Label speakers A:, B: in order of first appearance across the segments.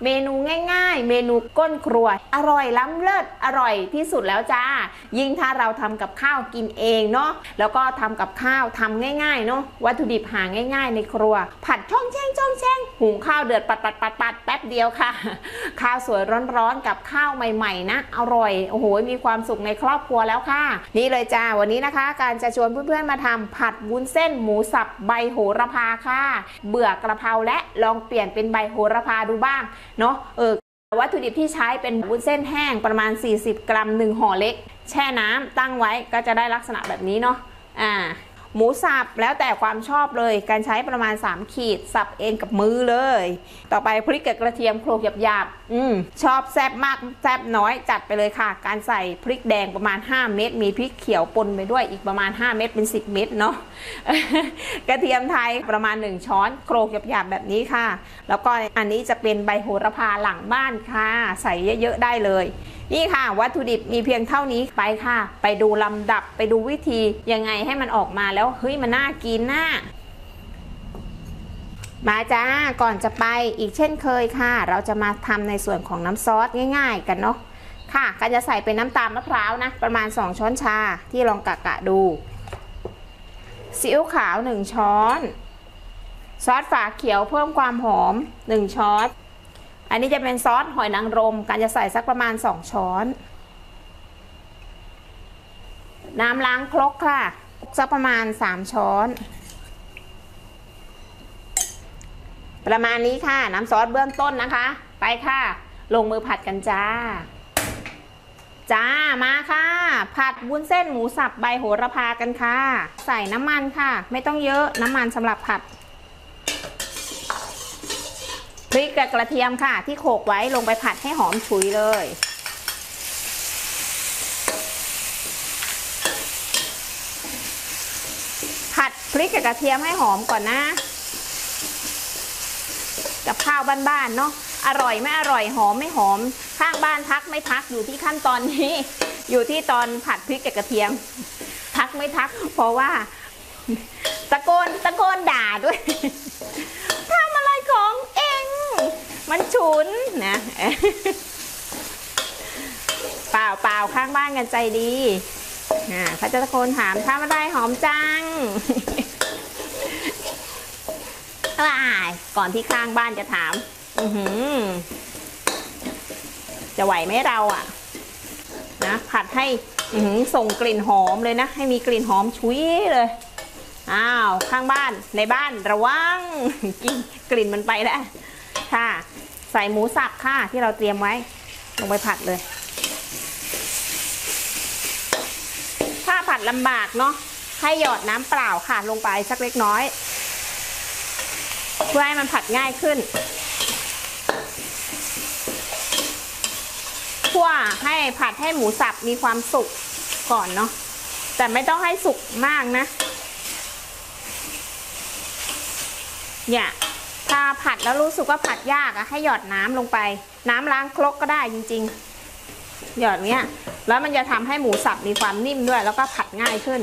A: เมนูง่ายๆเมนูก้นครัวอร่อยล้ำเลิศอร่อยที่สุดแล้วจ้ายิ่งถ้าเราทำกับข้าวกินเองเนาะแล้วก็ทำกับข้าวทำง่ายๆเนาะวัตถุดิบหาง่ายๆในครัวผัดช่องแช่งหุงข้าวเดือดปัดแป๊บเดียวค่ะข้าวสวยร้อนๆกับข้าวใหม่ๆนะอร่อยโอ้โหมีความสุขในครอบครัวแล้วค่ะนี่เลยจ้าวันนี้นะคะการจะชวนเพื่อนๆมาทำผัดวุ้นเส้นหมูสับใบโหระพาค่ะเบื่อกระเพราและลองเปลี่ยนเป็นใบโหระพาดูบ้างเนาะวัตถุดิบที่ใช้เป็นวุ้นเส้นแห้งประมาณ40 กรัม1ห่อเล็กแช่น้ำตั้งไว้ก็จะได้ลักษณะแบบนี้เนาะหมูสับแล้วแต่ความชอบเลยการใช้ประมาณ3 ขีดสับเองกับมือเลยต่อไปพริกกับกระเทียมโขลกหยาบชอบแซ่บมากแซ่บน้อยจัดไปเลยค่ะการใส่พริกแดงประมาณ5 เม็ดมีพริกเขียวปนไปด้วยอีกประมาณ5 เม็ดเป็น10 เม็ดเนาะ กระเทียมไทยประมาณ1 ช้อนโขลกหยาบแบบนี้ค่ะแล้วก็อันนี้จะเป็นใบโหระพาหลังบ้านค่ะใส่เยอะๆได้เลยนี่ค่ะวัตถุดิบมีเพียงเท่านี้ไปค่ะไปดูลำดับไปดูวิธียังไงให้มันออกมาแล้วเฮ้ยมันน่ากินน่ะมาจ้าก่อนจะไปอีกเช่นเคยค่ะเราจะมาทำในส่วนของน้ำซอสง่ายๆกันเนาะค่ะก็จะใส่เป็นน้ำตาลมะพร้าวนะประมาณ2 ช้อนชาที่ลองกะดูซีอิ๊วขาว1 ช้อนซอสฝาเขียวเพิ่มความหอม1 ช้อนอันนี้จะเป็นซอสหอยนางรมการจะใส่สักประมาณ2 ช้อนน้ำล้างครกค่ะสักประมาณ3 ช้อนประมาณนี้ค่ะน้ำซอสเบื้องต้นนะคะไปค่ะลงมือผัดกันจ้ามาค่ะผัดวุ้นเส้นหมูสับใบโหระพากันค่ะใส่น้ำมันค่ะไม่ต้องเยอะน้ำมันสำหรับผัดพริกกับกระเทียมค่ะที่โขลกไว้ลงไปผัดให้หอมฉุยเลยผัดพริกกับกระเทียมให้หอมก่อนนะกับข้าวบ้านๆเนาะอร่อยไม่อร่อยหอมไม่หอมข้างบ้านทักไม่ทักอยู่ที่ขั้นตอนนี้อยู่ที่ตอนผัดพริกกับกระเทียมทักไม่ทักเพราะว่าตะโกนด่าด้วยทำอะไรของเองมันฉุนนะเปล่าข้างบ้านกันใจดีเขาจะตะโกนถามทำอะไรหอมจังก่อนที่ข้างบ้านจะถามจะไหวไหมเรานะผัดให้ส่งกลิ่นหอมเลยนะให้มีกลิ่นหอมชุยเลยข้างบ้านในบ้านระวังกลิ่นมันไปแล้วค่ะใส่หมูสับค่ะที่เราเตรียมไว้ลงไปผัดเลยถ้าผัดลำบากเนาะให้หยอดน้ำเปล่าค่ะลงไปสักเล็กน้อยเพื่อให้มันผัดง่ายขึ้นคั่วให้ผัดให้หมูสับมีความสุกก่อนเนาะแต่ไม่ต้องให้สุกมากนะเนี่ยถ้าผัดแล้วรู้สึกว่าผัดยากให้หยอดน้ำลงไปน้ำล้างครกก็ได้จริงๆหยอดเนี้ยแล้วมันจะทำให้หมูสับมีความนิ่มด้วยแล้วก็ผัดง่ายขึ้น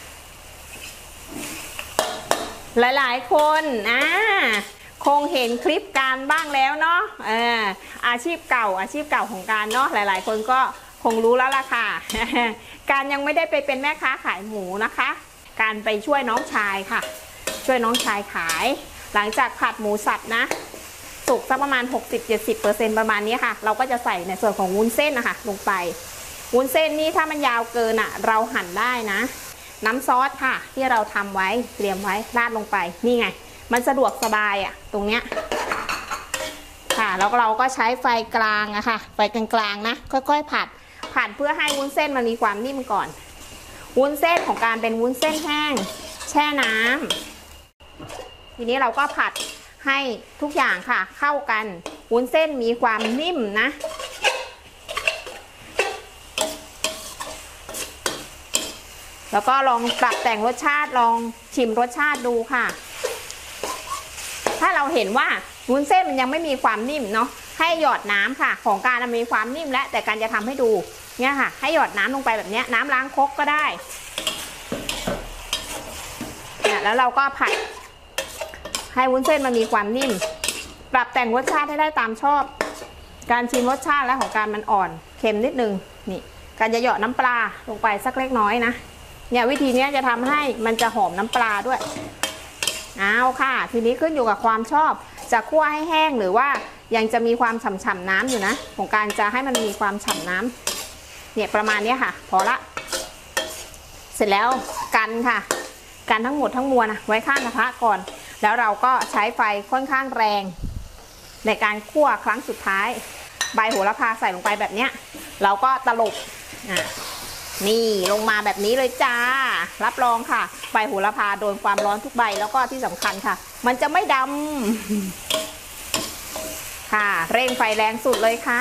A: หลายๆคนคงเห็นคลิปการบ้างแล้วเนาะอาชีพเก่าของการเนาะหลายๆคนก็คงรู้แล้วล่ะค่ะการยังไม่ได้ไปเป็นแม่ค้าขายหมูนะคะการไปช่วยน้องชายค่ะช่วยน้องชายขายหลังจากผัดหมูสับนะสุกสักประมาณ 60-70% ประมาณนี้ค่ะเราก็จะใส่ในส่วนของวุ้นเส้นนะคะลงไปวุ้นเส้นนี้ถ้ามันยาวเกินเราหั่นได้นะน้ำซอสค่ะที่เราทำไว้เตรียมไว้ราดลงไปนี่ไงมันสะดวกสบายตรงเนี้ยค่ะแล้วเราก็ใช้ไฟกลางค่ะไฟกลางๆนะค่อยๆผัดเพื่อให้วุ้นเส้นมันมีความนิ่มก่อนวุ้นเส้นของการเป็นวุ้นเส้นแห้งแช่น้ำทีนี้เราก็ผัดให้ทุกอย่างค่ะเข้ากันวุ้นเส้นมีความนิ่มนะแล้วก็ลองปรับแต่งรสชาติลองชิมรสชาติดูค่ะถ้าเราเห็นว่าวุ้นเส้นมันยังไม่มีความนิ่มเนาะให้หยอดน้ำค่ะของการมีความนิ่มแล้วแต่การจะทำให้ดูเนี่ยค่ะให้หยอดน้ำลงไปแบบนี้น้ำล้างครกก็ได้เนี่ยแล้วเราก็ผัดให้วุ้นเส้นมันมีความนิ่มปรับแต่งรสชาติให้ได้ตามชอบการชิมรสชาติแล้วของการมันอ่อนเค็มนิดนึงนี่การจะเหยาะน้ำปลาลงไปสักเล็กน้อยนะเนี่ยวิธีนี้จะทำให้มันจะหอมน้ำปลาด้วยเอาค่ะทีนี้ขึ้นอยู่กับความชอบจะคั่วให้แห้งหรือว่ายังจะมีความฉ่ำๆน้ำอยู่นะของการจะให้มันมีความฉ่ำน้ำเนี่ยประมาณนี้ค่ะพอละเสร็จแล้วกันค่ะกันทั้งหมดทั้งมวลนะไว้ข้างกระทะก่อนแล้วเราก็ใช้ไฟค่อนข้างแรงในการคั่วครั้งสุดท้ายใบโหระพาใส่ลงไปแบบเนี้ยเราก็ตลบนี่ลงมาแบบนี้เลยจ้ารับรองค่ะใบโหระพาโดนความร้อนทุกใบแล้วก็ที่สำคัญค่ะมันจะไม่ดำค่ะเร่งไฟแรงสุดเลยค่ะ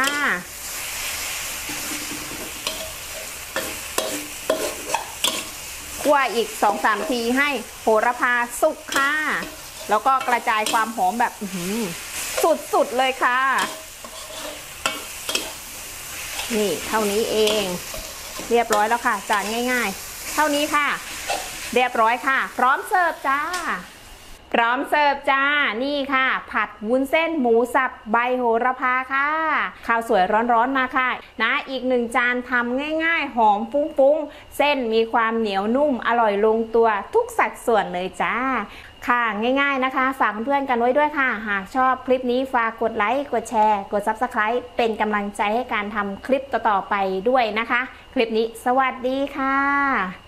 A: คั่วอีก 2-3 ทีให้โหระพาสุกค่ะแล้วก็กระจายความหอมแบบสุดๆเลยค่ะนี่เท่านี้เองเรียบร้อยแล้วค่ะจานง่ายๆเท่านี้ค่ะเรียบร้อยค่ะพร้อมเสิร์ฟจ้าพร้อมเสิร์ฟจ้านี่ค่ะผัดวุ้นเส้นหมูสับใบโหระพาค่ะข้าวสวยร้อนๆมาค่ะนะอีก1 จานทำง่ายๆหอมฟุ้งๆเส้นมีความเหนียวนุ่มอร่อยลงตัวทุกสัดส่วนเลยจ้าค่ะง่ายๆนะคะฝากเพื่อนๆกันไว้ด้วยค่ะหากชอบคลิปนี้ฝากกดไลค์กดแชร์กด Subscribe เป็นกำลังใจให้การทำคลิปต่อๆไปด้วยนะคะคลิปนี้สวัสดีค่ะ